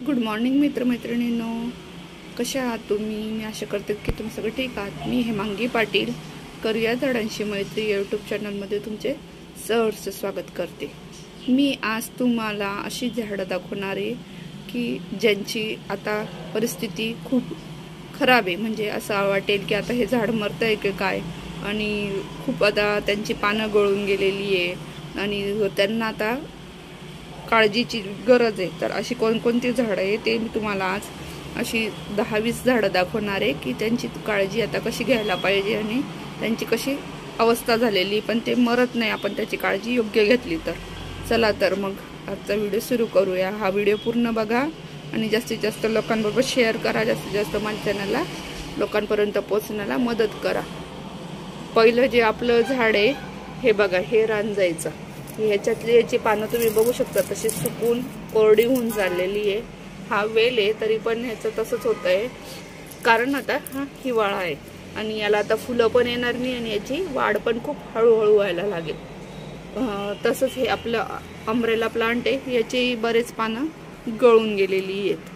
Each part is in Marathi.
गुड मॉर्निंग मित्रमैत्रिणींनो, कशा आहात तुम्ही? मी आशा करते की तुम्ही सगळे ठीक आहात. मी हेमांगी पाटील करूया झाडांशी मैत्री यूट्यूब चॅनलमध्ये तुमचे सहर्ष स्वागत करते. मी आज तुम्हाला अशी झाडं दाखवणार आहे की ज्यांची आता परिस्थिती खूप खराब आहे. म्हणजे असं वाटेल की आता हे झाड मरतंय की काय, आणि खूप आता त्यांची पानं गळून गेलेली आहे आणि त्यांना आता काळजीची गरज आहे. तर अशी कोणकोणती झाडं आहे ते मी तुम्हाला आज अशी 10-20 झाडं दाखवणार आहे की त्यांची काळजी आता कशी घ्यायला पाहिजे आणि त्यांची कशी अवस्था झालेली, पण ते मरत नाही आपण त्याची काळजी योग्य घेतली तर. चला तर मग आजचा व्हिडिओ सुरू करूया. हा व्हिडिओ पूर्ण बघा आणि जास्तीत जास्त लोकांबरोबर शेअर करा. जास्तीत जास्त माझ्या चॅनलला लोकांपर्यंत पोहोचण्याला मदत करा. पहिलं जे आपलं झाड आहे हे बघा, हे रांजायचं. ह्याच्यातली याची पानं तुम्ही बघू शकता तशी सुकून कोरडी होऊन चाललेली आहे. हा वेल आहे तरी पण ह्याचं तसंच होत आहे, कारण आता हा हिवाळा आहे आणि याला आता फुलं पण येणार नाही आणि याची वाढ पण खूप हळूहळू व्हायला लागेल. तसंच हे आपलं अम्ब्रेला प्लांट आहे, याची बरेच पानं गळून गेलेली आहेत.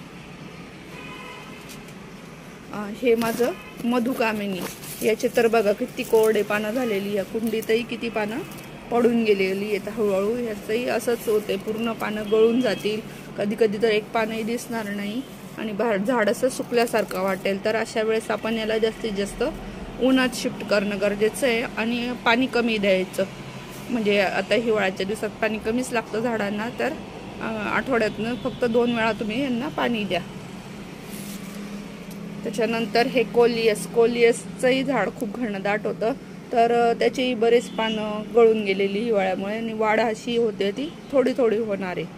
हे माझं मधुकामिनी, याचे तर बघा किती कोरडे पानं झालेली. या कुंडीतही किती पानं पडून गेलेली आहेत. हळूहळू ह्याचंही असंच होते, पूर्ण पानं गळून जातील. कधी कधी तर एक पानही दिसणार नाही आणि बाहेर झाड असं सुकल्यासारखं वाटेल. तर अशा वेळेस आपण याला जास्तीत जास्त उन्हात शिफ्ट करणं गरजेचं आहे आणि पाणी कमी द्यायचं. म्हणजे आता हिवाळ्याच्या दिवसात पाणी कमीच लागतं झाडांना, तर आठवड्यातनं फक्त 2 वेळा तुम्ही यांना पाणी द्या. त्याच्यानंतर हे कोलियसचंही झाड खूप घनदाट होतं, तर त्याची बरेच पानं गळून गेलेली हिवाळ्यामुळे आणि वाढ अशी होते ती थोडी थोडी होणार आहे.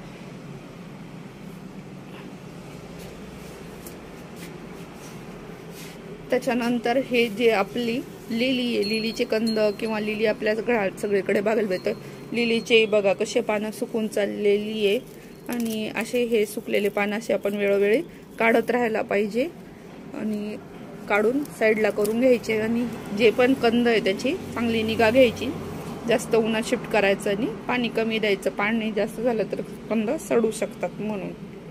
त्याच्यानंतर हे जे आपली लिली आहे, लिलीचे कंद किंवा लिली आपल्या सगळीकडे बघायला भेटतं. लिलीचे बघा कसे पानं सुकून चाललेली आहे आणि असे हे सुकलेले पानं असे आपण वेळोवेळी काढत राहायला पाहिजे आणि काढून साईडला करून घ्यायचे. आणि जे पण कंद आहे त्याची चांगली निगा घ्यायची. जास्त उन्हात शिफ्ट करायचं आणि पाणी कमी द्यायचं. पाणी जास्त झालं तर कंद सडू शकतात म्हणून.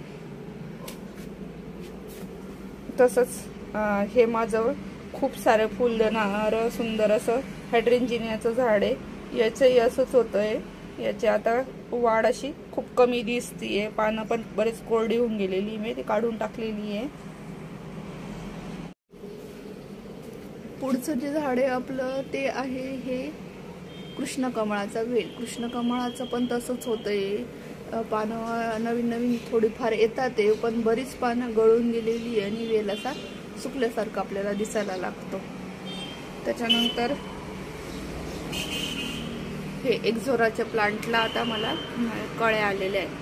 तसंच हे माझं खूप सारे फुल देणारं सुंदर असं हायड्रेंजिनियाचं झाड आहे. याचंही असंच होतंय. याची आता वाढ अशी खूप कमी दिसतीये. पानं पण बरेच कोरडी होऊन गेलेली, मी ती काढून टाकलेली आहे. पुढचं जे झाड आहे आपलं ते आहे हे कृष्णकमळाचा वेल. कृष्णकमळाचं पण तसंच होतंय. पानं नवीन नवीन थोडीफार येतात ते, पण बरीच पानं गळून गेलेली आहे आणि वेल असा सुकल्यासारखं आपल्याला दिसायला लागतो. त्याच्यानंतर हे एक्झोराच्या प्लांटला आता मला कळ्या आलेल्या आहेत.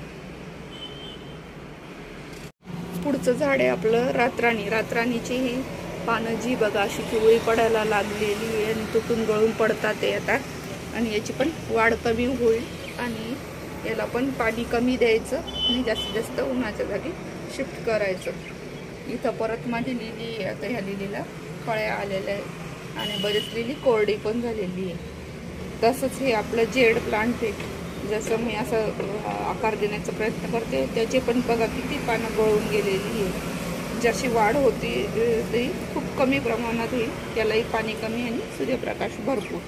पुढचं झाड आहे आपलं रातराणी. रातराणीची ही पानं जी बघा अशी पिवळी पडायला लागलेली आहे आणि तुटून गळून पडतात ते आता, आणि याची पण वाढ कमी होईल आणि याला पण पाणी कमी द्यायचं आणि जास्तीत जास्त उन्हाच्या जागी शिफ्ट करायचं. इथं परत माझी लिली आहे. आता ह्या लिलीला कळ्या आलेल्या आहेत आणि बरीच लिली कोरडी पण झालेली आहे. तसंच हे आपलं जेड प्लांट आहे. जसं मी असं आकार देण्याचा प्रयत्न करते, त्याचे पण बघा किती पानं गळून गेलेली आहे. जशी वाढ होती ती खूप कमी प्रमाणात होईल. त्यालाही पाणी कमी आणि सूर्यप्रकाश भरपूर.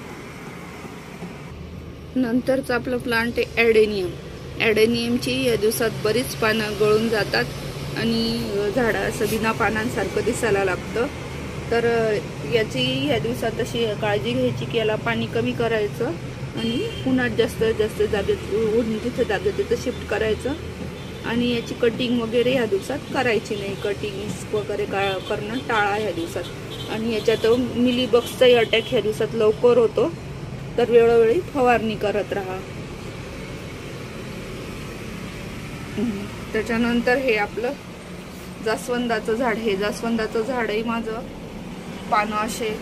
नंतरचं आपलं प्लांट आहे ॲडेनियम. ॲडेनियमची या दिवसात बरीच पानं गळून जातात आणि झाडं असं बिना पानांसारखं दिसायला लागतं. तर याची या दिवसात अशी काळजी घ्यायची की याला पाणी कमी करायचं आणि उन्हात जास्त जागेत जिथं जागेत तिथं शिफ्ट करायचं आणि याची कटिंग वगैरे ह्या दिवसात करायची नाही. कटिंग वगैरे करणं टाळा ह्या दिवसात. आणि याच्यात मिलीबग्सचाही अटॅक ह्या दिवसात लवकर होतो, तर वेळोवेळी फवारणी करत राहा. त्याच्यानंतर हे आपलं जास्वंदाचं झाड. हे जास्वंदाचं झाडही माझं पानं असे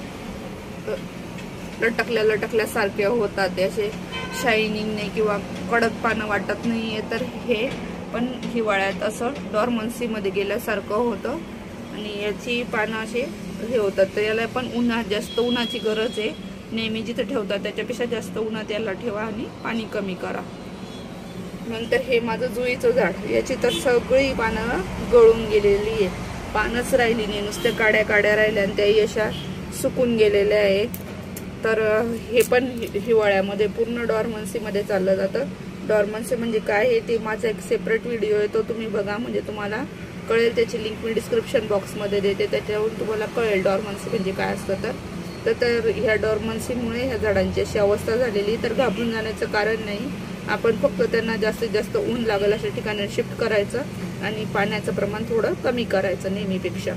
लटकल्यासारखे होतात. ते असे शायनिंग नाही किंवा कडक पानं वाटत नाहीये. तर हे पण हिवाळ्यात असं डॉर्मन्सीमध्ये गेल्यासारखं होतं आणि याची पानं असे हे होतात. तर याला पण जास्त उन्हाची गरज आहे. नेहमी जिथे ठेवतात त्याच्यापेक्षा जास्त उन्हात याला ठेवा आणि पाणी कमी करा. नंतर हे माझं जुईचं झाड, याची तर सगळी पानं गळून गेलेली आहे, पानच राहिली नाही, नुसत्या काड्या काड्या राहिल्या आणि त्याही अशा सुकून गेलेल्या आहे. तर हे पण हिवाळ्यामध्ये पूर्ण डॉर्मन्सीमध्ये चाललं जातं. डॉर्मन्सी म्हणजे काय आहे ते माझा एक सेपरेट व्हिडिओ आहे, तो तुम्ही बघा, म्हणजे तुम्हाला कळेल. त्याची लिंक मी डिस्क्रिप्शन बॉक्समध्ये देते, त्याच्यावरून तुम्हाला कळेल डॉर्मन्सी म्हणजे काय असतं. तर ह्या डॉर्मन्सीमुळे ह्या झाडांची अशी अवस्था झालेली. तर घाबरून जाण्याचं कारण नाही, आपण फक्त त्यांना जास्तीत जास्त ऊन लागेल अशा ठिकाणी शिफ्ट करायचं आणि पाण्याचं प्रमाण थोडं कमी करायचं नेहमीपेक्षा.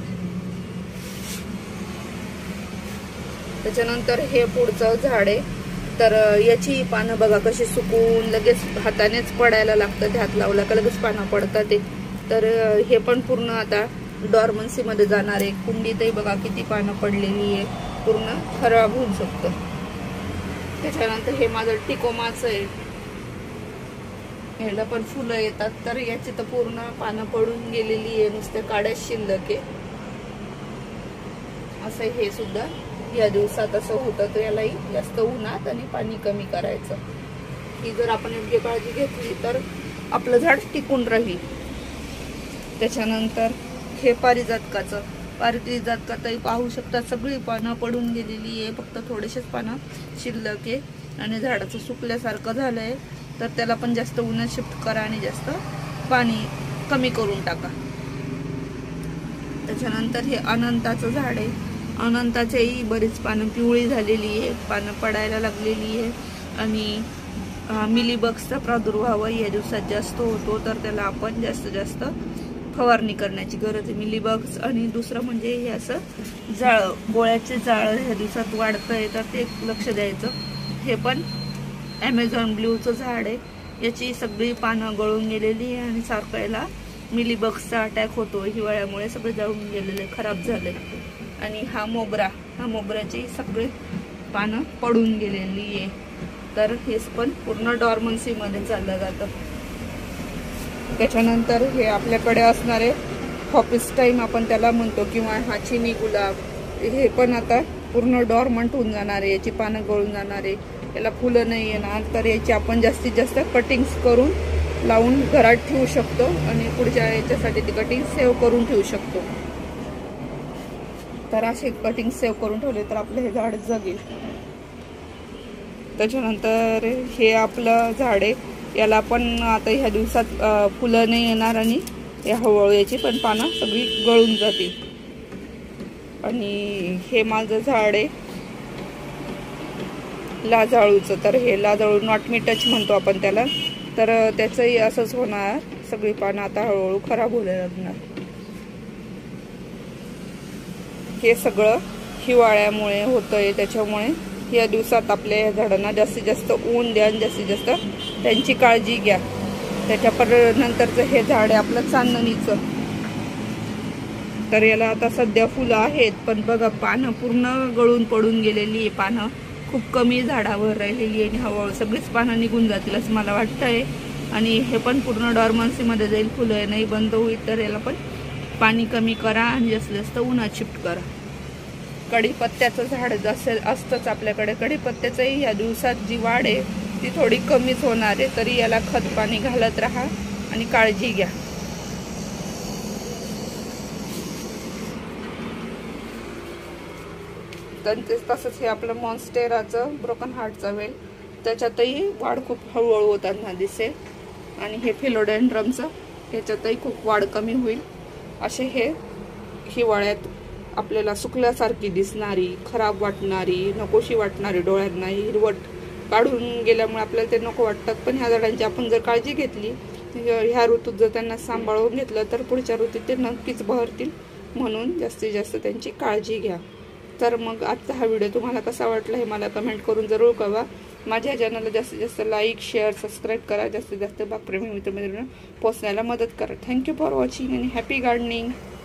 त्याच्यानंतर हे पुढचं झाड आहे, तर याची पानं बघा कशी सुकून लगेच हातानेच पडायला लागतं, हात लावला का लगेच पानं पडतात ते. तर हे पण पूर्ण आता डॉर्मन्सीमध्ये जाणार आहे. कुंडीतही बघा किती पानं पडलेली आहे, पूर्ण खराब होऊ शकतं. त्याच्यानंतर हे माझं टिकोमाचं आहे, ह्याला पण फुलं येतात. तर याची तर पूर्ण पानं पडून गेलेली आहे, नुसत्या काड्या शिल्लक आहे. असं हे सुद्धा या दिवसात असं होतं. तर यालाही जास्त उन्हात आणि पाणी कमी करायचं. ही जर आपण योग्य काळजी घेतली तर आपलं झाड टिकून राहील. त्याच्यानंतर हे पारिजातकाचंही पाहू शकता, सगळी पानं पडून गेलेली आहे, फक्त थोडेसेच पानं शिल्लक आहे आणि झाडाचं सुकल्यासारखं झालंय. तर त्याला पण जास्त उन्हात शिफ्ट करा आणि जास्त पाणी कमी करून टाका. त्याच्यानंतर हे अनंताचं झाड आहे, अनंताचीही बरीच पानं पिवळी झालेली आहे, पानं पडायला लागलेली आहे आणि मिलीबग्सचा प्रादुर्भाव या दिवसात जास्त होतो. तर त्याला आपण जास्तीत जास्त फवारणी करण्याची गरज आहे, मिलीबग्स. आणि दुसरं म्हणजे हे असं जाळं, गोळ्याचे जाळं ह्या दिवसात वाढतंय, तर ते लक्ष द्यायचं. हे पण ॲमेझॉन ब्ल्यूचं झाड आहे, याची सगळी पानं गळून गेलेली आहे आणि सारखं याला मिलीबग्सचा अटॅक होतो हिवाळ्यामुळे, सगळे जळून गेलेले, खराब झाले. आणि हा मोगऱ्याची सगळी पानं पडून गेलेली आहे. तर हे पण पूर्ण डॉर्मन्सीमध्ये चाललं जातं. त्याच्यानंतर हे आपल्याकडे असणारे हॉपिस टाईम आपण त्याला म्हणतो, किंवा हा चिनी गुलाब, हे पण आता पूर्ण डॉर्मंट होऊन जाणार आहे, याची पानं गळून जाणार आहे, याला फुलं नाही येणार. तर याची आपण जास्तीत जास्त कटिंग्स करून लावून घरात ठेवू शकतो आणि पुढच्या याच्यासाठी ती कटिंग सेव्ह करून ठेवू शकतो. तर असे कटिंग सेव्ह करून ठेवले तर आपलं हे झाड जगेल. त्याच्यानंतर हे आपलं झाड आहे, याला पण आता ह्या दिवसात फुलं नाही येणार आणि या हळूहळू याची पण पानं सगळी गळून जातील. आणि हे माझं झाड आहे लाजाळूचं, तर हे लाजाळू नॉट मी टच म्हणतो आपण त्याला. तर त्याचंही असंच होणार, सगळी पानं आता हळूहळू खराब होऊ लागणार. हे सगळं हिवाळ्यामुळे होतंय, त्याच्यामुळे या दिवसात आपल्या या झाडांना जास्तीत जास्त ऊन द्या आणि जास्तीत जास्त त्यांची काळजी घ्या. त्याच्यानंतरचं हे झाड आहे आपलं चांदणीचं, तर याला आता सध्या फुलं आहेत, पण बघा पानं पूर्ण गळून पडून गेलेली आहे, पानं खूप कमी झाडावर राहिलेली आहे आणि हळूहळू सगळीच पानं निघून जातील असं मला वाटतंय. आणि हे पण पूर्ण डॉर्मन्सीमध्ये जाईल, फुलं नाही बंद होईल. तर याला पण पाणी कमी करा आणि जास्तीत जास्त उन्हात शिफ्ट करा. कढीपत्त्याचं झाड जसं असतंच आपल्याकडे, कढीपत्त्याचंही या दिवसात जी वाढ आहे ती थोडी कमीच होणार आहे, तरी याला खत पाणी घालत राहा आणि काळजी घ्या. तसंच हे आपलं मॉन्स्टेराचं ब्रोकन हार्टचा वेल, त्याच्यातही वाढ खूप हळूहळू होताना दिसेल. आणि हे फिलोडेंड्रमचं, ह्याच्यातही खूप वाढ कमी होईल. असे हे हिवाळ्यात आपल्याला सुकल्यासारखी दिसणारी, खराब वाटणारी, नकोशी वाटणारी, डोळ्यांना हिरवट काढून गेल्यामुळे आपल्याला ते नको वाटतात. पण ह्या झाडांची आपण जर काळजी घेतली, ह्या ऋतूत जर त्यांना सांभाळून घेतलं तर पुढच्या ऋतूत ते नक्कीच बहरतील. म्हणून जास्तीत जास्त त्यांची काळजी घ्या. तर मग आजचा हा व्हिडिओ तुम्हाला कसा वाटला हे मला कमेंट करून जरूर कळवा. माझ्या चॅनलला जास्तीत जास्त लाईक, शेअर, सबस्क्राईब करा. जास्तीत जास्त बागप्रेमी मित्रमैत्रिणींना पोहोचण्याला मदत करा. थँक्यू फॉर वॉचिंग आणि हॅपी गार्डनिंग.